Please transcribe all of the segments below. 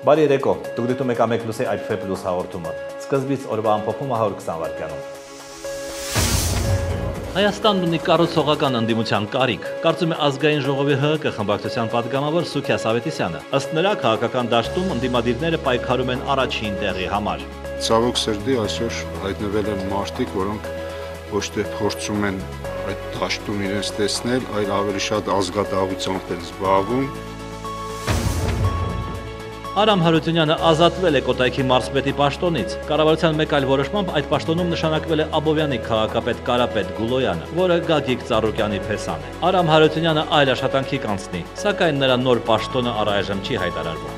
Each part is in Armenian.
Բարի երեկո, դուք դիտում եք Ամեկ Պլյուսի IPF Plus հաղորդումը։ Սկզբից օրվա ամփոփումը 120 վայրկյանում։ Հայաստանն ունի կառուցողական ընդդիմության կարիք, կարծում է ազգային ժողովի ՀՀԿ խմբակցության պատգամավոր Սուքիաս Ավետիսյանը։ Ըստ նրա, քաղաքական դաշտում ընդդիմադիրները պայքարում են առաջին տեղի համար։ Ցավոք սրտի այսօր հայտնվել են մարդիկ, որոնք ոչ թե փորձում են այդ դաշտում իրենց տեսնել, այլ ավելի շատ ազգատաղությամբ են զբաղվում։ Արամ Հարությունյանը ազատվել է Կոտայքի մարզպետի պաշտոնից։ Կառավարության մեկ այլ որոշմամբ այդ պաշտոնում նշանակվել է Աբովյանի քաղաքապետ Կարապետ Գուլոյանը, որը Գագիկ Ծառուկյանի փեսան է։ Արամ Հարությունյանը այլ աշխատանքի կանցնի, սակայն նրա նոր պաշտոնը առայժմ չի հայտարարվում։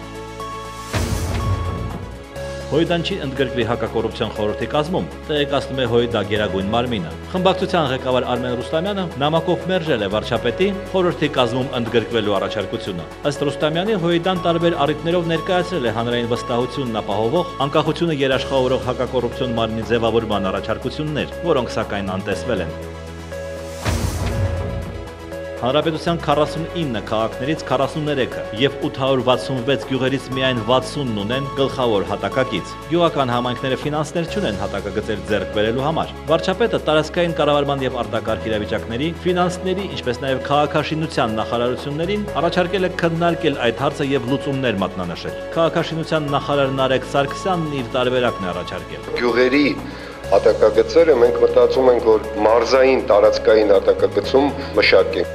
Հոյդանչի ընդգրկվի հակակոռուպցիոն խորհրդի կազմում, տեղեկացնում է Հոյդա գերագույն մարմինը։ Խմբակցության ղեկավար Արմեն Ռուստամյանը նամակով մերժել է վարչապետի խորհրդի կազմում ընդգրկվելու առաջարկությունը։ Ըստ Ռուստամյանի, Հոյդան տարբեր առիթներով ներկայացրել է հանրային վստահությունն ապահովող, անկախությունը երաշխավորող հակակոռուպցիոն մարմնի ձևավորման առաջարկություններ, որոնք սակայն անտեսվել են։ Հանրապետության 49 քաղաքներից 43-ը եւ 866 գյուղերից միայն 60-ն ունեն գլխավոր հատակագիծ։ Գյուղական համայնքները ֆինանսներ չունեն հատակագծեր ձեռք բերելու համար։ Վարչապետը տարածքային կառավարման եւ արտակարգ իրավիճակների, ֆինանսների, ինչպես նաեւ քաղաքաշինության նախարարություններին առաջարկել է քննարկել այդ հարցը եւ լուծումներ մատնանշել։ Քաղաքաշինության նախարար Նարեկ Սարգսյանն իր տարբերակն է առաջարկել։ Գյուղերի հատակագծերը մենք մտածում ենք, որ մարզային տարածքային հատակագծում մշակենք։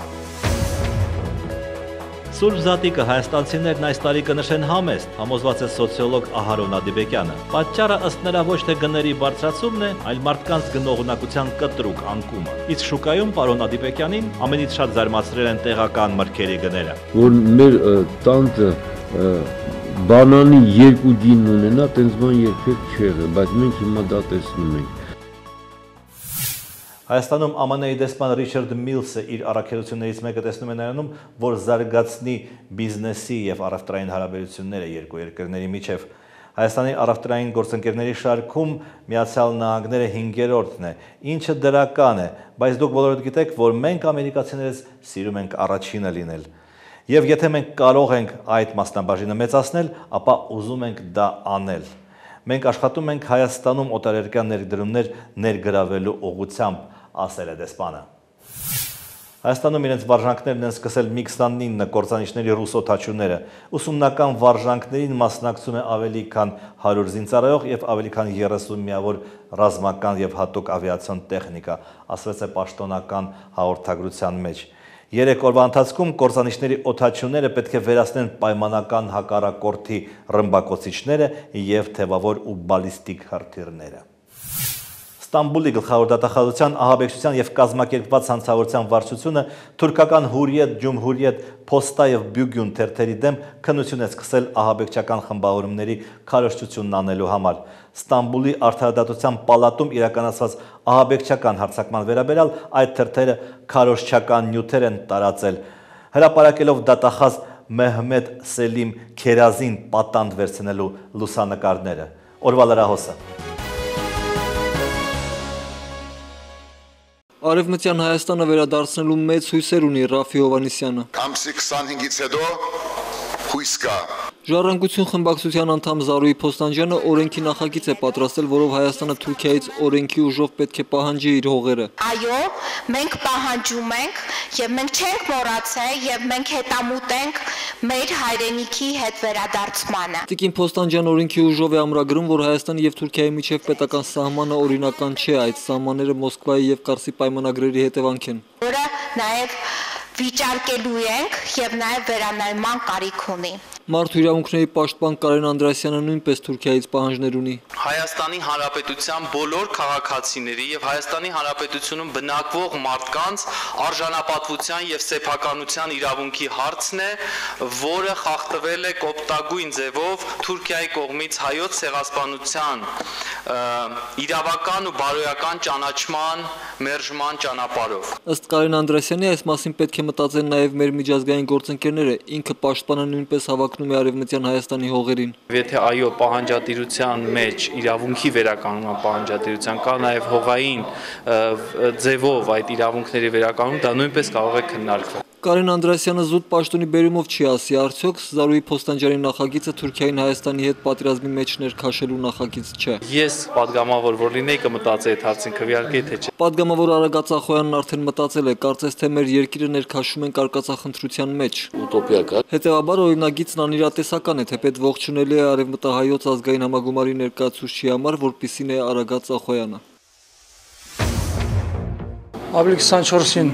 Սուրբ Զատիկը հայաստանցիներն այս տարի կնշեն համեստ, համոզված է սոցիոլոգ Ահարոն Ադիբեկյանը։ Պատճառը ըստ նրա ոչ թե գների բարձրացումն է, այլ մարդկանց գնողունակության կտրուկ անկումը։ Իսկ շուկայում պարոն Ադիբեկյանին ամենից շատ զարմացրել են տեղական մրգերի գները։ Որ մեր տանտը բանանի 2 գին ունենա, տենց բան երբեք չի եղել, բայց մենք հիմա դա տեսնում ենք։ Հայաստանում ԱՄՆ-ի դեսպան Ռիչարդ Միլսը իր առաքելություններից մեկը տեսնում է նրանում, որ զարգացնի բիզնեսի եւ առևտրային հարաբերությունները երկու երկրների միջև։ Հայաստանի առևտրային գործընկերների շարքում Միացյալ Նահանգները 5-րդն է, ինչը դրական է, բայց դուք բոլորդ գիտեք, որ մենք ամերիկացիներից սիրում ենք առաջինը լինել։ Եվ եթե մենք կարող ենք այդ մասնաբաժինը մեծացնել, ապա ուզում ենք դա անել։ Մենք աշխատում ենք Հայաստանում օտարերկրյա ներդրումներ ներգրավելու ուղղությամբ, ասել է դեսպանը։ Հայաստանում իրենց վարժանքներն են սկսել MiG-29 կործանիչների ռուս օդաչուները։ Ուսումնական վարժանքներին մասնակցում է ավելի քան 100 զինծառայող եւ ավելի քան 30 միավոր ռազմական եւ հատուկ ավիացիոն տեխնիկա, ասվեց է պաշտոնական հաղորդագրության մեջ։ 3 օրվա ընթացքում կործանիչների օդաչուները պետք է վերացնեն պայմանական հակառակորդի ռմբակոծիչները եւ թևավոր ու բալիստիկ հրթիռները։ Ստամբուլի գլխավոր դատախազության ահաբեկչության եւ կազմակերպված հանցավորության վարչությունը թուրքական Հուրիետ, Ջումհուրիետ, Փոստա եւ Բյուգյուն թերթերի դեմ քննություն է սկսել ահաբեկչական խմբավորումների քարոզչությունն անելու համար։ Ստամբուլի արդարադատության պալատում իրականացված ահաբեկչական հարձակման վերաբերյալ այդ թերթերը քարոզչական նյութեր են տարածել, հրապարակելով դատախազ Մեհմեդ Սելիմ Քերազին պատանդ վերցնելու լուսանկարները։ Օրվա լրահոսը։ Արևմտյան Հայաստանը վերադարձնելու մեծ հույսեր ունի Ռաֆի Հովհաննիսյանը։ Ամսի 25-ից հետո հույս կա։ Ժառանգություն խմբակցության անդամ Զարուհի Փոստանջյանը օրենքի նախագիծ է պատրաստել, որով Հայաստանը Թուրքիայից օրենքի ուժով պետք է պահանջի իր հողերը։ Այո, մենք պահանջում ենք եւ մենք չենք մոռացել եւ մենք հետամուտ ենք մեր հայրենիքի հետ վերադարձմանը։ Տիկին Փոստանջյանը օրենքի ուժով է ամրագրում, որ Հայաստանի եւ Թուրքիայի միջև պետական սահմանը օրինական չէ, այդ սահմանները Մոսկվայի եւ Կարսի պայմանագրերի հետևանք են։ Որը նաեւ վիճարկելու ենք եւ նաեւ վերանայման կարիք ունի։ Մարդու իրավունքների պաշտպան Կարեն Անդրեասյանը նույնպես Թուրքիայից պահանջներ ունի։ Հայաստանի Հանրապետության բոլոր քաղաքացիների եւ Հայաստանի Հանրապետությունում բնակվող մարդկանց արժանապատվության եւ սեփականության իրավունքի հարցն է, որը խախտվել է կոպտագույն ձևով Թուրքիայի կողմից հայոց ցեղասպանության իրավական ու բարոյական ճանաչման մերժման ճանապարհով։ Ըստ Կարեն Անդրեասյանի, այս մասին պետք է մտածեն նաեւ մեր միջազգային գործընկերները, ինքը պաշտպանը նույնպես հավակնում է Արևմտյան Հայաստանի հողերին։ Եթե այո, պահանջատիրության մեջ իրավունքի վերականգնման պահանջատիրության կա նաև հողային ձևով այդ իրավունքների վերականգնում, դա նույնպես կարող է քննարկվել։ Կարեն Անդրասյանը զուտ պաշտոնի բերումով չի ասի, արդյոք Զարուհի Փոստանջյանի նախագիծը Թուրքիային Հայաստանի հետ պատերազմի մեջ ներքաշելու նախագիծ չէ։ Ես падգամավոր որ լինեի կմտածեի այդ հարցին քվեարկեի թե չէ։ Պատգամավոր Արագած Ախոյանն արդեն մտածել է, կարծես թե մեր երկիրը ներքաշում են կարկածախնդրության մեջ։ Ուտոպիա։ Հետևաբար օրինագիծն անիրատեսական է, թեպետ ողջունելի է Արևմտահայոց ազգային համագումարի ներկայացուցչի համար, որպիսին է Արագած Ախոյանը։ Ապրիլ 24-ին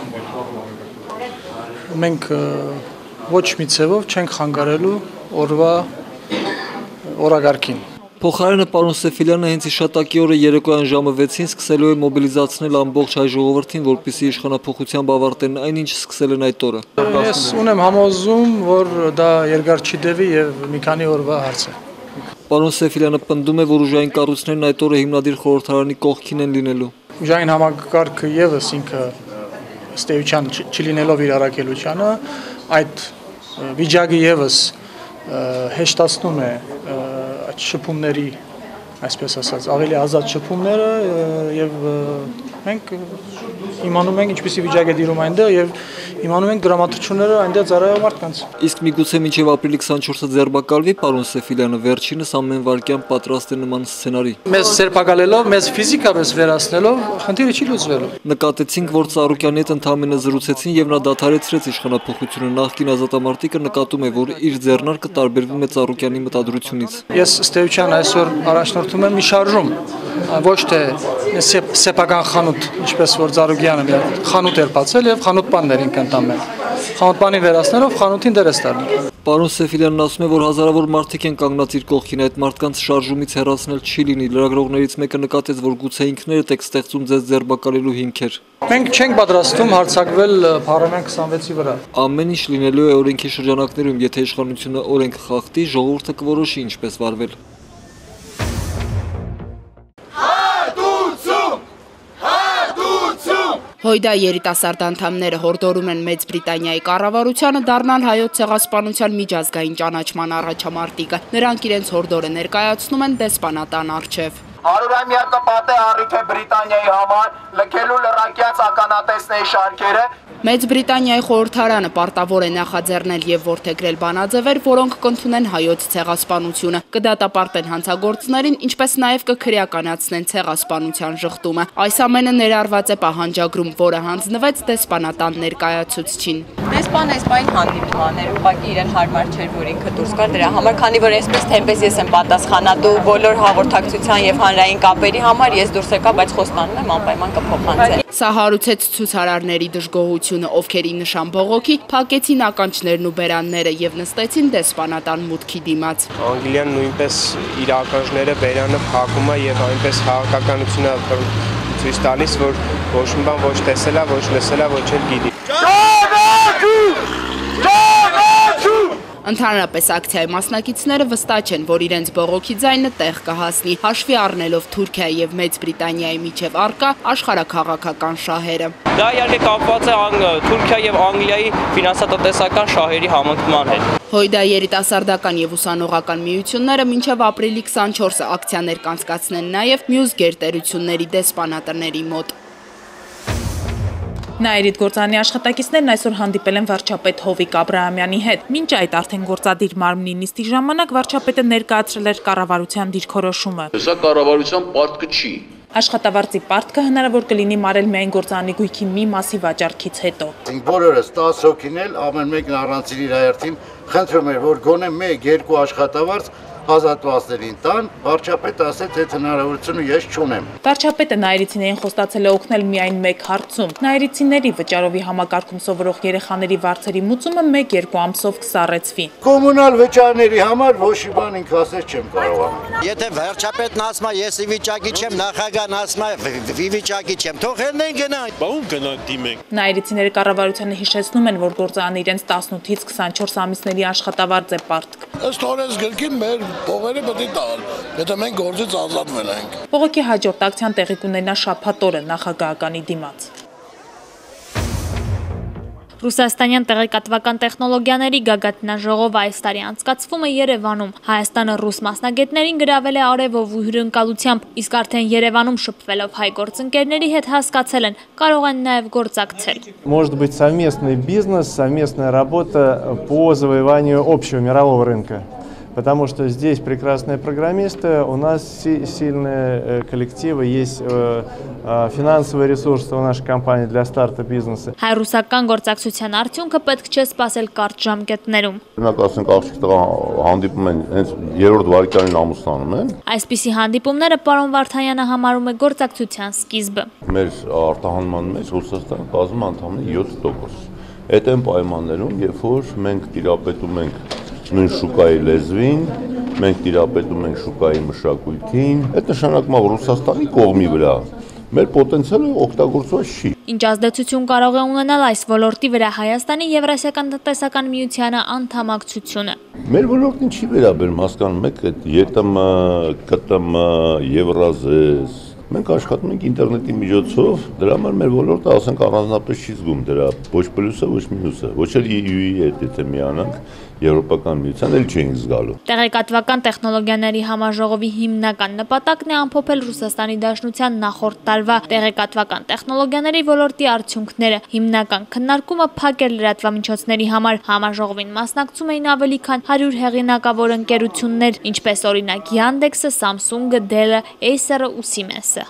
մենք ոչ մի ձևով չենք խանգարելու օրվա օրագարկին։ Փոխարենը պարոն Սեֆիլյանը հենց իշատակի օրը երեկոյան ժամը 6-ին սկսելու է մոբիլիզացնել ամբողջ հայ ժողովրդին, որպեսզի իշխանափոխությամբ ավարտեն այնինչ սկսել են այդ օրը։ Ես ունեմ համոզում, որ դա երկար չի տևի եւ մի քանի օրվա հարց է։ Պարոն Սեֆիլյանը պնդում է, որ ուժային կառույցներն այդ օրը հիմնադիր խորհրդարանի կողքին են լինելու։ Ուժային համակարգը եւս ինքը ըստ էության չլինելով իր առաքելությանը, այդ վիճակը եւս հեշտացնում է այդ շփումների, այսպես ասած, ավելի ազատ շփումները եւ մենք իմանում ենք ինչպիսի վիճակ է դիրում այնտեղ եւ իմանում ենք դրամատուրգները այնտեղ ծառայող մարդկանց։ Իսկ միգուցե մինչև ապրիլի 24-ը ձերբակալվի պարոն Սեֆիլյանը, վերջինս ամեն վարքյան պատրաստ է նման սցենարի։ Մեզ ձերբակալելով, մեզ ֆիզիկապես վերացնելով, խնդիրը չի լուծվելու։ Նկատեցինք, որ Ծառուկյանի հետ ընդհանրապես զրուցեցին եւ նա դադարեցրեց իշխանափոխությունը։ Նախկին ազատամարտիկը նկատում է, որ իր ձեռնարկը տարբերվում է Ծառուկյանի մտադրությունից։ Ես ըստ էության այսօր առաջնորդում եմ մի շարժում, ոչ թե սեփական խանութ, ինչպես որ Ծառուկյանը մի խանութ էր բացել եւ խանութպաններ ինքն տամեն։ Խանութպանին վերացնելով խանութին դեր է ստանում։ Պարոն Սեֆիլյանն ասում է, որ հազարավոր մարդիկ են կանգնած իր կողքին, այդ մարդկանց շարժումից հեռացնել չի լինի։ Լրագրողներից մեկը նկատեց, որ գուցե ինքներդ եք ստեղծում ձեզ ձերբակալելու հիմքեր։ Մենք չենք պատրաստվում հարձակվել Փարավյան 26-ի վրա։ Ամեն ինչ լինելու է օրենքի շրջանակներում, եթե իշխանությունը օրենք խախտի, ժողովուրդը կորոշի ինչպես վարվել։ Հույդա երիտասարդ անդամները հորդորում են Մեծ Բրիտանիայի կառավարությանը դառնալ հայոց ցեղասպանության միջազգային ճանաչման առաջամարտիկը։ Նրանք իրենց հորդորը ներկայացնում են դեսպանատան առջև։ 100-ամյակը պատե առիթ է Բրիտանիայի համար լքելու լրակյաց ականատեսների շարքերը։ Մեծ Բրիտանիայի խորհրդարանը պարտավոր է նախաձեռնել եւ որդեգրել բանաձևեր, որոնք կընդունեն հայոց ցեղասպանությունը, կդատապարտեն հանցագործներին, ինչպես նաեւ կքրեականացնեն ցեղասպանության ժխտումը։ Այս ամենը ներառված է պահանջագրում, որը հանձնվեց դեսպանատան ներկայացուցչին։ Դեսպանային հանդիպմաններ ուղղակի իրեն հարմար չէր, որ ինքը դուրս գար դրա համար, քանի որ այսպես թեմպես ես եմ պատասխանատու բոլոր հաղորդակցության եւ հանրային կապերի համար, ես դուրս եկա, բայց խոստանում եմ անպայման կփոխանցել։ Սա հարուցեց ցուցարարների դժգոհությունը, ովքեր ի նշան բողոքի փակեցին ականջներն ու բերանները եւ նստեցին դեսպանատան մուտքի դիմաց։ Անգլիան նույնպես իր ականջները բերանը փակում է եւ այնպես քաղաքականությունը ցույց տալիս, որ ոչ մի բան ոչ տեսել է, ոչ լսել է, ոչ էլ գիտի։ Ընդհանրապես ակցիայի մասնակիցները վստահ չեն, որ իրենց բողոքի ձայնը տեղ կհասնի, հաշվի առնելով Թուրքիայի եւ Մեծ Բրիտանիայի միջև առկա աշխարհաքաղաքական շահերը։ Դա իհարկե կապված է Թուրքիայի եւ Անգլիայի ֆինանսատնտեսական շահերի համընկման հետ։ Հույդա երիտասարդական եւ ուսանողական միությունները մինչև ապրիլի 24-ը ակցիաներ կանցկացնեն նաեւ մյուս գերտերությունների դեսպանատների մոտ։ Նաիրիդ գործանի աշխատակիցներն այսօր հանդիպել են վարչապետ Հովիկ Աբրահամյանի հետ։ Մինչ այդ արդեն գործադիր մարմնի նիստի ժամանակ վարչապետը ներկայացրել էր կառավարության դիրքորոշումը։ Սա կառավարության պարտքը չի։ Աշխատավարձի պարտքը հնարավոր կլինի մարել միայն գործանի գույքի մի մասի վաճառքից հետո։ Ինք բոլորս 10 հոգին էլ ամեն մեկն առանցին իր հայրտին խնդրում էր, որ գոնե 1-2 աշխատավարձ ազատվածներին տան, վարչապետը ասեց, այդ հնարավորությունը ես չունեմ։ Վարչապետը նայիրիցիներին խոստացել է օգնել միայն մեկ հարցում։ Նայիրիցիների վճարովի համակարգում սովորող երեխաների վարձերի մուծումը 1-2 ամսով կսառեցվի։ Կոմունալ վճարների համար ոչ մի բան ինքը ասել չեմ կարողանում։ Եթե վարչապետն ասում է, ես ի վիճակի չեմ, նախագահն ասում է, ի վիճակի չեմ, թող հենեն գնան։ Բա ում գնանք դիմենք։ Նայիրիցիները կառավարությանը հիշեցնում են, որ գործարանը իրենց 18-ից 24 ամիսների աշխատավարձ է պարտք։ Ըստ օրենսգրքի մեր փողերը պետք է տալ, եթե մենք գործից ազատվել ենք։ Բողոքի հաջորդ ակցիան տեղի կունենա շաբաթ օրը նախագահականի դիմաց։ Ռուսաստանյան տեղեկատվական տեխնոլոգիաների գագաթնաժողովը այս տարի անցկացվում է Երևանում։ Հայաստանը ռուս մասնագետներին գրավել է արևով ու հյուրընկալությամբ, իսկ արդեն Երևանում շփվելով հայ գործընկերների հետ հասկացել են, կարող են նաև գործակցել։ Может быть совместный бизнес, совместная работа по завоеванию общего мирового рынка. Потому что здесь прекрасные программисты, у нас сильные коллективы, есть финансовые ресурсы у нашей компании для старта бизнеса. Հայ-ռուսական գործակցության արդյունքը պետք չէ սպասել կարճ ժամկետներում։ Օրինակ ասենք աղջիկ տղա հանդիպում են հենց 3-րդ վայրկյանին ամուսնանում են։ Այսպիսի հանդիպումները պարոն Վարդանյանը համարում է գործակցության սկիզբը։ Մեր արտահանման մեջ Ռուսաստանը կազմում անդամների 7%։ Այդ այն պայմաններում, երբ որ մենք տիրապետում ենք նույն շուկայի լեզվին, մենք տիրապետում ենք շուկայի մշակույթին, այդ նշանակում է Ռուսաստանի կողմի վրա մեր պոտենցիալը օգտագործված չի։ Ինչ ազդեցություն կարող է ունենալ այս ոլորտի վրա Հայաստանի Եվրասիական տնտեսական միությանը անդամակցությունը։ Մեր ոլորտին չի վերաբերում, հասկանում եք, այդ ԵՏՄ, ԿՏՄ, Եվրազես։ Մենք աշխատում ենք ինտերնետի միջոցով, դրա համար մեր ոլորտը ասենք առանձնապես չի զգում դրա ոչ պլյուսը, ոչ մինուսը, ոչ էլ EU-ի հետ եթե միանանք Եվրոպական միության էլ չենք զգալու։ Տեղեկատվական տեխնոլոգիաների համաժողովի հիմնական նպատակն է ամփոփել Ռուսաստանի Դաշնության նախորդ տարվա տեղեկատվական տեխնոլոգիաների ոլորտի արդյունքները։ Հիմնական քննարկումը փակ էր լրատվամիջոցների համար։ Համաժողովին մասնակցում էին ավելի քան 100 հեղինակավոր ընկերություններ, ինչպես օրինակ Yandex-ը, Samsung-ը, Dell-ը, Acer-ը ու Siemens-ը։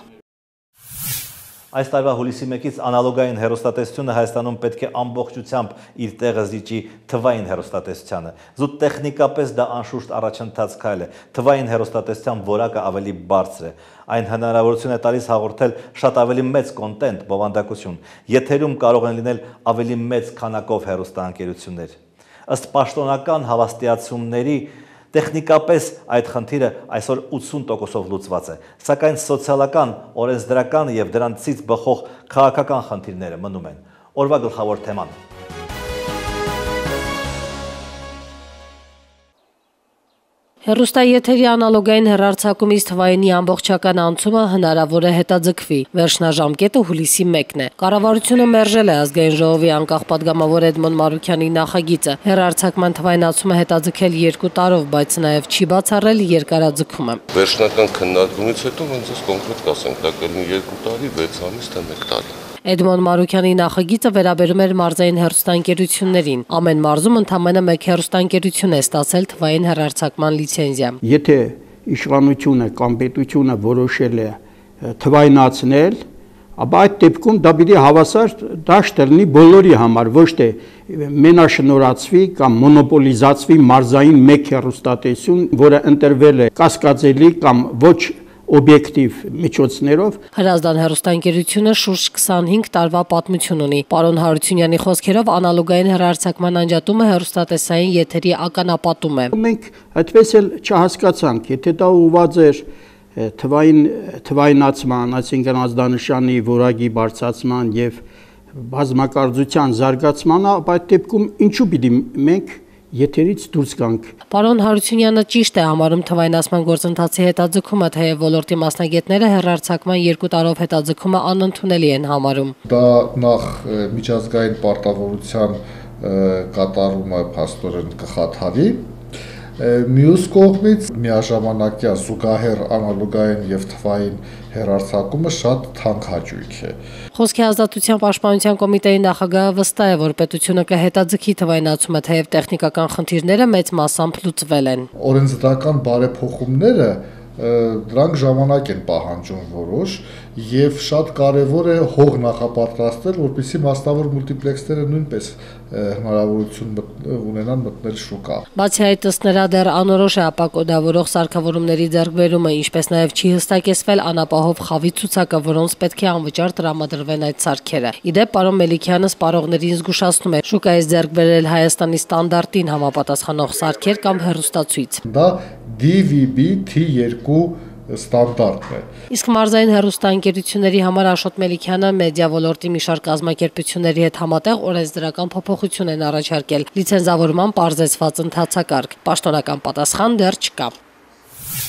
Այս տարվա հուլիսի 1-ից անալոգային հեռուստատեսությունը Հայաստանում պետք է ամբողջությամբ իր տեղը զիջի թվային հեռուստատեսությանը։ Զուտ տեխնիկապես դա անշուշտ առաջընթաց քայլ է։ Թվային հեռուստատեսության որակը ավելի բարձր է։ Այն հնարավորություն է տալիս հաղորդել շատ ավելի մեծ կոնտենտ, բովանդակություն։ Եթերում կարող են լինել ավելի մեծ քանակով հեռուստաընկերություններ։ Ըստ պաշտոնական հավաստիացումների տեխնիկապես այդ խնդիրը այսօր 80%-ով լուծված է, սակայն սոցիալական, օրենսդրական եւ դրանցից բխող քաղաքական խնդիրները մնում են։ Օրվա գլխավոր թեման։ Հեռուստաեթերի անալոգային հեռարձակումից թվայինի ամբողջական անցումը հնարավոր է հետաձգվի։ Վերջնաժամկետը հուլիսի 1-ն է։ Կառավարությունը մերժել է ազգային ժողովի անկախ падգամավոր Էդմոն Մարուքյանի նախագիծը։ Հեռարձակման թվայնացումը հետաձգել 2 տարով, բայց նաև չի բացառել երկարաձգումը։ Վերջնական քննարկումից հետո ոնց է կոնկրետ կասենք, դա կլինի 2 տարի, 6 ամիս, թե 1 տարի։ Էդմոն Մարուքյանի նախագիծը վերաբերում էր մարզային հեռուստաընկերություններին։ Ամեն մարզում ընդամենը 1 հեռուստաընկերություն է ստացել թվային հեռարձակման լիցենզիա։ Եթե իշխանությունը կամ պետությունը որոշել է թվայնացնել, ապա այդ դեպքում դա պիտի հավասար դաշտ լինի բոլորի համար, ոչ թե մենաշնորհացվի կամ մոնոպոլիզացվի մարզային 1 հեռուստատեսություն, որը ընտրվել է կասկածելի կամ ոչ օբյեկտիվ միջոցներով։ Հրազդան հեռուստաընկերությունը շուրջ 25 տարվա պատմություն ունի։ Պարոն Հարությունյանի խոսքերով անալոգային հեռարձակման անջատումը հեռուստատեսային եթերի ականապատում է։ Մենք այդպես էլ չհասկացանք, եթե դա ուղղված էր թվայնացման, այսինքն ազդանշանի որակի բարձրացման եւ բազմակարծության զարգացմանը, ապա այդ դեպքում ինչու պիտի մենք եթերից դուրս գանք։ Պարոն Հարությունյանը ճիշտ է համարում թվայնացման գործընթացի հետաձգումը, թեև ոլորտի մասնագետները հեռարձակման 2 տարով հետաձգումը անընդունելի են համարում։ Դա նախ միջազգային պարտավորության կատարումը փաստորեն կխաթարի, մյուս կողմից միաժամանակյա զուգահեռ անալոգային եւ թվային հեռարձակումը շատ թանկ հաճույք է։ Խոսքի ազատության պաշտպանության կոմիտեի նախագահը վստահ է, որ պետությունը կհետաձգի թվայնացումը, թեև տեխնիկական խնդիրները մեծ մասամբ լուծվել են։ Օրենսդրական բարեփոխումները դրանք ժամանակ են պահանջում որոշ եւ շատ կարեւոր է հող նախապատրաստել, որպեսզի մասնավոր մուլտիպլեքսները նույնպես հնարավորություն ունենան մտնել շուկա։ Բացի այդ, ըստ նրա դեռ անորոշ է ապակոդավորող սարքավորումների ձեռքբերումը, ինչպես նաև չի հստակեցվել անապահով խավի ցուցակը, որոնց պետք է անվճար տրամադրվեն այդ սարքերը։ Իդեպ, պարոն Մելիքյանը սպառողներին զգուշացնում է շուկայից ձեռքբերել Հայաստանի ստանդարտին համապատասխանող սարքեր կամ հեռուստացույց։ Դա DVB T2 ստանդարտն է։ Իսկ մարզային հեռուստաընկերությունների համար Աշոտ Մելիքյանը մեդիա ոլորտի մի շարք կազմակերպությունների հետ համատեղ օրենսդրական փոփոխություն են առաջարկել։ Լիցենզավորման պարզեցված ընթացակարգ։ Պաշտոնական պատասխան դեռ չկա։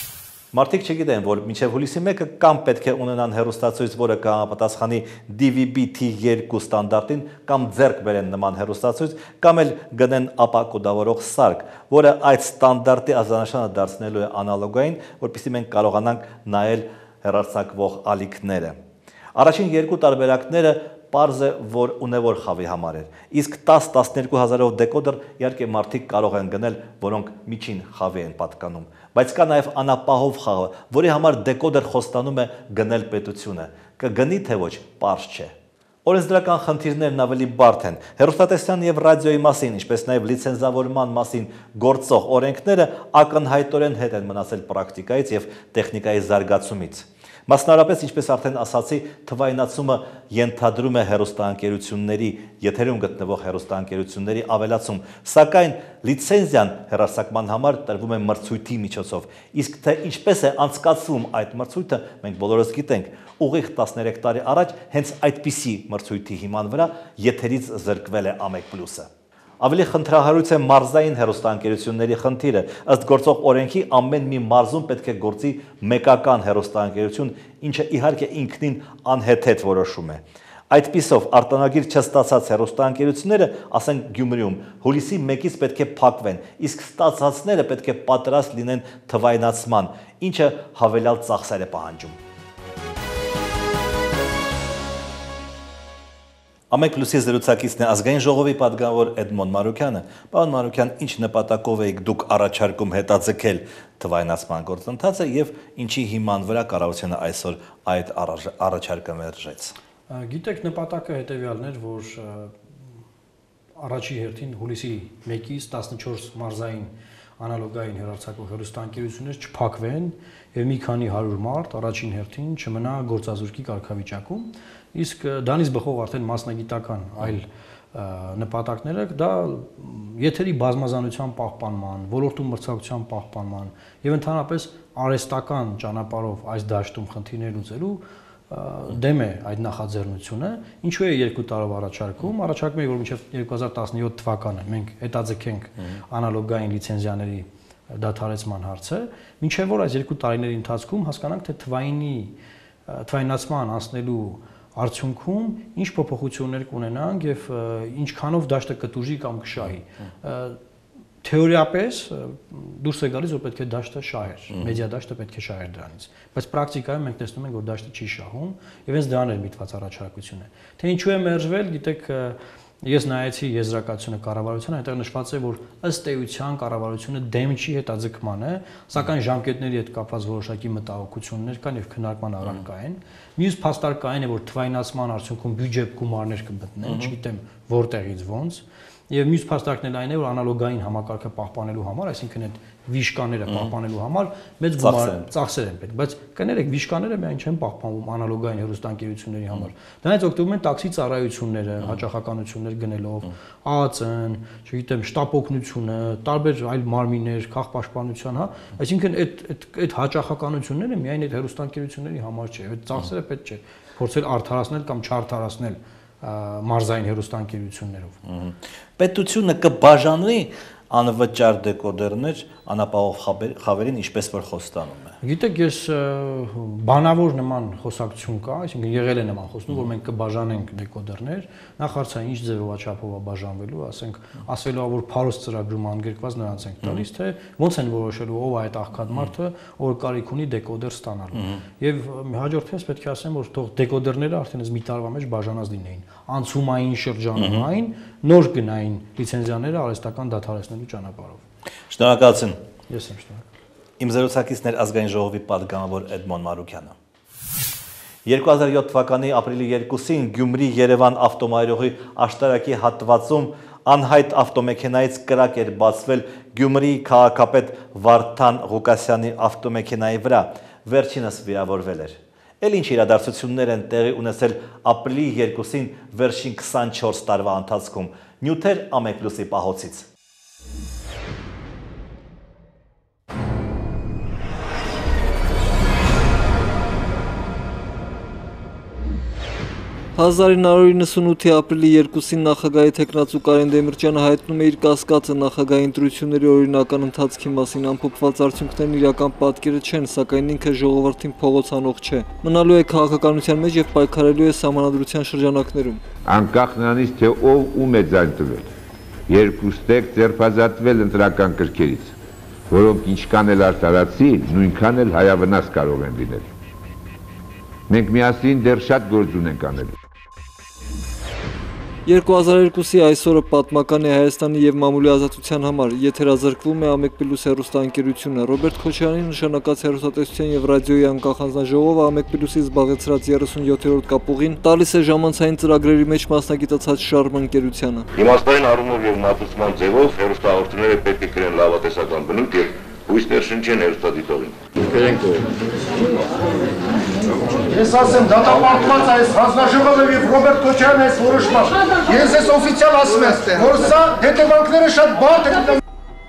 Մարդիկ չգիտեն, որ մինչև հուլիսի 1-ը կամ պետք է ունենան հեռուստացույց, որը կհամապատասխանի DVB-T2 ստանդարտին, կամ ձեռք բերեն նման հեռուստացույց, կամ էլ գնեն ապակոդավորող սարք, որը այդ ստանդարտի ազդանշանը դարձնելու է անալոգային, որպեսզի մենք կարողանանք նայել հեռարձակվող ալիքները։ Առաջին երկու տարբերակները պարզ է, որ ունևոր խավի համար էր, իսկ 10-12 հազարով դեկոդեր իհարկե մարդիկ կարող են գնել, որոնք միջին խավի են պատկանում, բայց կա նաև անապահով խաղը, որի համար դեկոդեր խոստանում է գնել պետությունը, կգնի թե ոչ, պարզ չէ։ Օրենսդրական խնդիրներն ավելի բարդ են, հեռուստատեսության և ռադիոյի մասին, ինչպես նաև լիցենզավորման մասին գործող օրենքները ակնհայտորեն հետ են մնացել պրակտիկայից և տեխնիկայի զարգացումից։ Մասնարապես, ինչպես արդեն ասացի, թվայնացումը ենթադրում է հեռուստաընկերությունների, եթերում գտնվող հեռուստաընկերությունների ավելացում, սակայն լիցենզիան հեռարձակման համար տրվում է մրցույթի միջոցով, իսկ թե ինչպես է անցկացվում այդ մրցույթը, մենք բոլորս գիտենք, ուղիղ 13 տարի առաջ հենց այդպիսի մրցույթի հիման վրա եթերից զրկվել է Ամեկ+-ը։ Ավելի խնդրահարույց է մարզային հեռուստաընկերությունների խնդիրը, ըստ գործող օրենքի ամեն մի մարզում պետք է գործի մեկական հեռուստաընկերություն, ինչը իհարկե ինքնին անհեթեթ որոշում է։ Այդպիսով արտոնագիր չստացած հեռուստաընկերությունները, ասենք Գյումրիում, հուլիսի 1-ից պետք է փակվեն, իսկ ստացածները պետք է պատրաստ լինեն թվայնացման, ինչը հավելյալ ծախսեր է պահանջում։ Ամեկ+-ի զրուցակիցն է ազգային ժողովի պատգամավոր Էդմոն Մանուկյանը։ Պարոն Մանուկյան, ինչ նպատակով եք դուք առաջարկում հետաձգել թվայնացման գործընթացը եւ ինչի հիման վրա կառավարությունը այսօր այդ առաջարկը մերժեց։ Գիտեք, նպատակը հետեւյալն էր, որ առաջի հերթին հուլիսի 1-ից 14 մարզային անալոգային հեռարձակող հեռուստաընկերություններ չփակվեն եւ մի քանի 100 մարդ առաջին հերթին չմնա գործազուրկի կարգավիճակում, իսկ դրանից բխող արդեն մասնագիտական այլ նպատակները դա եթերի բազմազանության պահպանման, ոլորտում մրցակցության պահպանման եւ ընդհանրապես արհեստական ճանապարհով այս դաշտում խնդիրներ լուծելու դեմ է այդ նախաձեռնությունը, ինչու է 2 տարով առաջարկում է, որ մինչև 2017 թվականը մենք հետաձգենք անալոգային լիցենզիաների դադարեցման հարցը, մինչև որ այս 2 տարիների ընթացքում հասկանանք, թե թվայնացման անցնելու արդյունքում ինչ փոփոխություններ կունենանք եւ ինչքանով դաշտը կտուժի կամ կշահի։ Թեորիապես դուրս է գալիս, որ պետք է դաշտը շահեր, մեդիա դաշտը պետք է շահեր դրանից, բայց պրակտիկայում մենք տեսնում ենք, որ դաշտը չի շահում եւ հենց դրան էր միտված առաջարկությունը։ Թե ինչու է մերժվել, գիտեք, ես նայեցի եզրակացությունը կառավարության, այնտեղ նշված է, որ ըստ էության կառավարությունը դեմ չի հետաձգմանը, սակայն ժամկետների հետ կապված որոշակի մտահոգություններ կան եւ քննարկման առարկա են։ Մյուս փաստարկային է, որ թվայնացման արդյունքում բյուջե գումարներ կմտնեն, չգիտեմ որտեղից ոնց։ Եվ մյուս փաստարկն էլ այն է, որ անալոգային համակարգը պահպանելու համար, այսինքն այդ վիշկաները պահպանելու համար մեծ ծախսեր են պետք, բայց կներեք, վիշկաները միայն չեն պահպանվում անալոգային հեռուստաընկերությունների համար։ Դրանից օգտվում են տաքսի ծառայությունները, հաճախականություններ գնելով, ԱԱՑ-ն, չգիտեմ, շտապօգնությունը, տարբեր այլ մարմիններ, քաղաքապաշտպանության, հա, այսինքն այդ հաճախականությունները միայն այդ հեռուստաընկերությունների համար չէ, այդ ծախսերը պետք չէ փորձել արդարացնել կամ չարդարացնել մարզային հեռուստաընկերություններով։ Պետությունը կբաժանվի անվճար դեկոդերներ անապահով խավերին, ինչպես որ խոստանում է։ Գիտեք, ես բանավոր նման խոսակցություն կա, այսինքն եղել է նման խոստում, որ մենք կբաժանենք դեկոդերներ, նախ հարցը ինչ ձևով աչափով է բաժանվելու, ասենք, ասվելու է, որ փարոս ծրագրում անգերկված նրանց ենք տալիս, թե ոնց են որոշելու ով է այդ աղքատ մարդը, ով կարիք ունի դեկոդեր ստանալու։ Եվ հաջորդպես պետք է ասեմ, որ թող դեկոդերները արդեն մի տարվա մեջ բաժանած լինեին, անցումային շրջանային, նոր գնային լիցենզիաները արհեստական դադարեցնելու ճանապարհով։ Շնորհակալություն։ Ես եմ շնորհակալ։ Իմ զրուցակիցն էր ազգային ժողովի պատգամավոր Էդմոն Մանուկյանը։ 2007 թվականի ապրիլի 2-ին Գյումրի-Երևան ավտոմայրուղի աշտարակի հատվածում անհայտ ավտոմեքենայից կրակ էր բացվել Գյումրի քաղաքապետ Վարդան Ղուկասյանի ավտոմեքենայի վրա, վերջինս վիրավորվել էր։ Էլ ինչ իրադարձություններ են տեղի ունեցել ապրիլի 2-ին վերջին 24 տարվա ընթացքում, նյութեր Ամեկ+-ի պահոցից։ 1998-ի ապրիլի 2-ին նախագահի թեկնածու Կարեն Դեմիրճյանը հայտնում է իր կասկածը նախագահի ընտրությունների օրինական ընթացքի մասին, ամփոփված արդյունքներն իրական պատկերը չեն, սակայն ինքը ժողովրդին փողոց անող չէ։ Մնալու է քաղաքականության մեջ եւ պայքարելու է սահմանադրության շրջանակներում։ Անկախ նրանից, թե ով ում է ձայն տվել, երկուստեք ձերբազատվել ընտրական կրքերից, որոնք ինչքան էլ արտարացի, նույնքան էլ հայավնաս կարող են լինել։ Մենք միասին դեռ շատ գործ ունենք անելու։ 2002-ի այսօրը պատմական է Հայաստանի եւ մամուլի ազատության համար, եթերազրկվում է Ամեկ++ հեռուստաընկերությունը։ Ռոբերտ Քոչարյանի նշանակած հեռուստատեսության եւ ռադիոյի անկախ հանձնաժողովը Ամեկ++-ի զբաղեցրած 37-րդ կապուղին տալիս է ժամանցային ծրագրերի մեջ մասնագիտացած շարժման ընկերությանը։ Իմաստային առումով եւ մատուցման ձևով հեռուստաաղորդումները պետք է կրեն լավատեսական բնույթ եւ հույսներ շնչեն հեռուստադիտողին։ Ես ասեմ, դատապարտված այս հանձնաժողովը եւ Ռոբերտ Քոչարյանը այս որոշումը։ Ես ես օֆիցիալ ասում եմ, որ սա հետևանքները շատ բարդ են։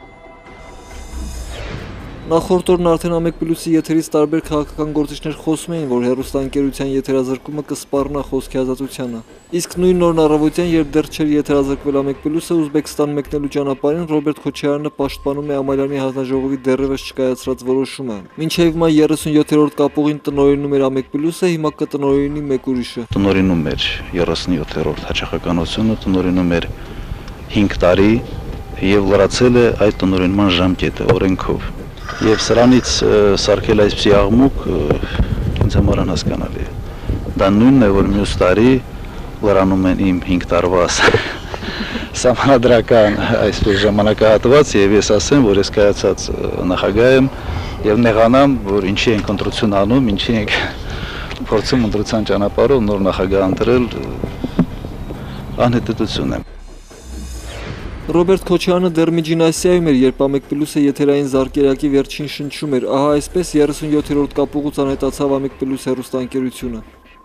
Նախորդ օրն արդեն Ամեկ++-ի եթերից տարբեր քաղաքական գործիչներ խոսում էին, որ հեռուստաընկերության եթերազրկումը կսպառնա խոսքի ազատությանը։ Իսկ նույն օրն առավոտյան, երբ դեռ չէր եթերազրկվել Ամեկ++-ը, Ուզբեկստան մեկնելու ճանապարհին Ռոբերտ Քոչարյանը պաշտպանում է Ամալյանի հանձնաժողովի դեռևս չկայացրած որոշումը։ Մինչև հիմա 37-րդ կապուղին տնօրինում էր Ամեկ++-ը, հիմա կտնօրինի մեկ ուրիշը։ Տնօրինում էր 37-րդ հաճախականությունը, տնօրինում էր 5 տարի եւ լրացել է այդ տնօրինման ժամկետը օրենքով։ Եվ սրանից սարքել այսպիսի աղմուկ ինձ համար անհասկանալի է։ Դա նույնն է, որ մյուս տարի լրանում են իմ 5 տարվա սահմանադրական այսպես ժամանակահատված եւ ես ասեմ, որ ես կայացած նախագահ եմ եւ նեղանամ, որ ինչի ենք ընտրություն անում, ինչի ենք փորձում ընտրության ճանապարհով նոր նախագահ ընտրել, անհետեթություն է։ Ռոբերտ Քոչարյանը դեռ միջին Ասիայում էր, երբ Ամեկ++-ը եթերային զարկերակի վերջին շնչում էր, ահա այսպես 37-րդ կապուղուց անհետացավ Ամեկ++ հեռուստաընկերությունը։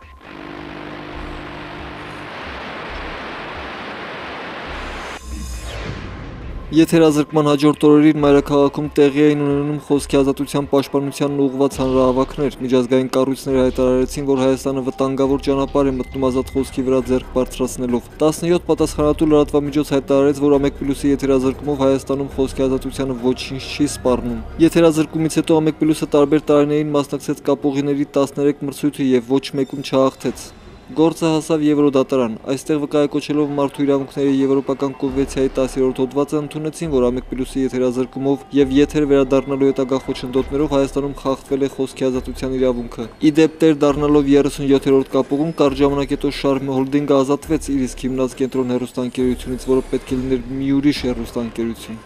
Եթերազրկման հաջորդ օրերին մայրաքաղաքում տեղի էին ունենում խոսքի ազատության պաշտպանությանն ուղղված հանրահավաքներ, միջազգային կառույցները հայտարարեցին, որ Հայաստանը վտանգավոր ճանապարհ է մտնում ազատ խոսքի վրա ձեռք բարձրացնելով։ 17 պատասխանատու լրատվամիջոց հայտարարեց, որ Ամեկ++-ի եթերազրկումով Հայաստանում խոսքի ազատությանը ոչինչ չի սպառնում։ Եթերազրկումից հետո Ամեկ++-ը տարբեր տարիներին մասնակցեց կապուղիների 13 մրցույթի եւ ոչ մեկում չհաղթեց։ Գործը հասավ Եվրոդատարան, այստեղ վկայակոչելով մարդու իրավունքների Եվրոպական կոնվենցիայի 10-րդ հոդվածը ընդունեցին, որ Ամեկ++-ի եթերազրկումով եւ եթեր վերադառնալու հետագա խոչընդոտներով Հայաստանում խախտվել է խոսքի ազատության իրավունքը։ Ի դեպ տեր դառնալով 37-րդ կապուղում կարճ ժամանակ հետո Շարմե հոլդինգը ազատվեց իր իսկ հիմնած կենտրոն հեռուստաընկերությունից, որը պետք է լիներ մի ուրիշ հեռուստաընկերություն։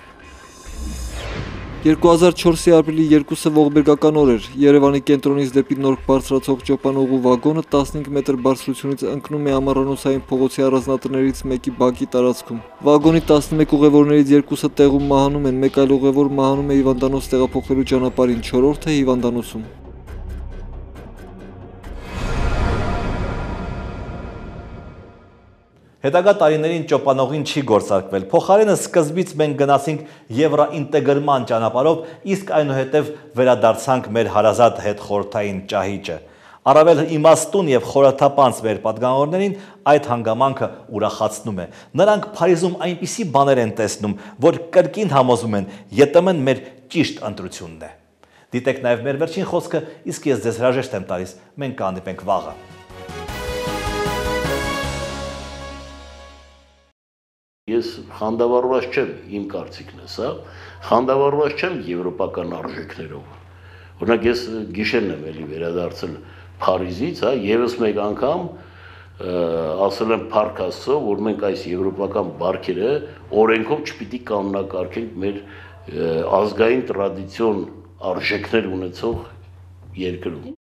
2004-ի ապրիլի 2-ը ողբերգական օր էր։ Երևանի կենտրոնից դեպի Նորք բարձրացող ճոպանուղու վագոնը 15 մետր բարձրությունից ընկնում է Ամառանոցային փողոցի առանձնատներից մեկի բակի տարածքում։ Վագոնի 11 ուղևորներից 2-ը տեղում մահանում են, մեկ այլ ուղևոր մահանում է հիվանդանոց տեղափոխվելու ճանապարհին, 4-րդը հիվանդանոցում։ Հետագա տարիներին ճոպանողին չի գործարկվել, փոխարենը սկզբից մենք գնացինք եվրոինտեգրման ճանապարհով, իսկ այնուհետև վերադարձանք մեր հարազատ հետխորհրդային ճահիճը։ Առավել իմաստուն եւ խորաթափանց մեր պատգամավորներին այդ հանգամանքը ուրախացնում է։ Նրանք Փարիզում այնպիսի բաներ են տեսնում, որ կրկին համոզում են ԵՏՄ-ն մեր ճիշտ ընտրությունն է։ Դիտեք նաեւ մեր վերջին խոսքը, իսկ ես ձեզ հրաժեշտ եմ տալիս, մենք կհանդիպենք վաղը։ Ես խանդավառված չեմ, իմ կարծիքն է սա, խանդավառված չեմ եվրոպական արժեքներով։ Օրինակ ես գիշերն եմ էլի վերադարձել Փարիզից, եւս մեկ անգամ ասել եմ Փառք Աստծո, որ մենք այս եվրոպական բարքերը օրենքով չպիտի կանոնակարգենք մեր ազգային տրադիցիոն արժեքներ ունեցող երկրում։